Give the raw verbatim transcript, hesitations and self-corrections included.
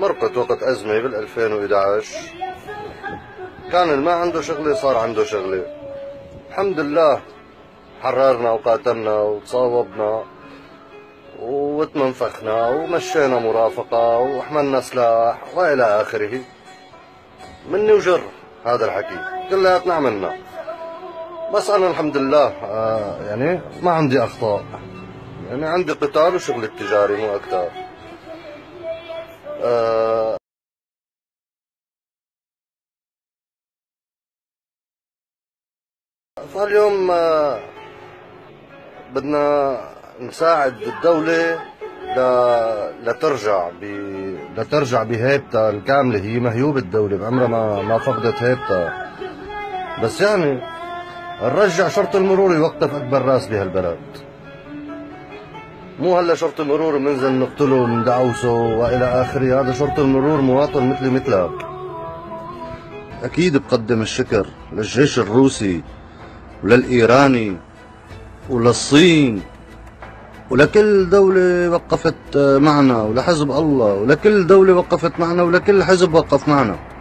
مرقت وقت أزمة بال ألفين وإحدى عشر، كان اللي ما عنده شغلة صار عنده شغلة. الحمد لله حررنا وقاتلنا وتصاوبنا وتمنفخنا ومشينا مرافقة وحملنا سلاح وإلى آخره. مني وجر هذا الحكي كلياتنا عملنا، بس أنا الحمد لله آه يعني ما عندي أخطاء، يعني عندي قتال وشغل التجاري مو أكثر. آه فاليوم آه بدنا نساعد الدولة لترجع ب... لترجع بهيبتها الكاملة. هي مهيوبة الدولة بعمرها ما ما فقدت هيبتها، بس يعني نرجع شرط المرور يوقف أكبر راس بهالبلد. مو هلا شرط المرور بننزل نقتله وندعوسه وإلى آخره، هذا شرط المرور مواطن مثلي مثلك. أكيد بقدم الشكر للجيش الروسي وللإيراني وللصين ولكل دولة وقفت معنا، ولحزب الله ولكل دولة وقفت معنا، ولكل حزب وقف معنا.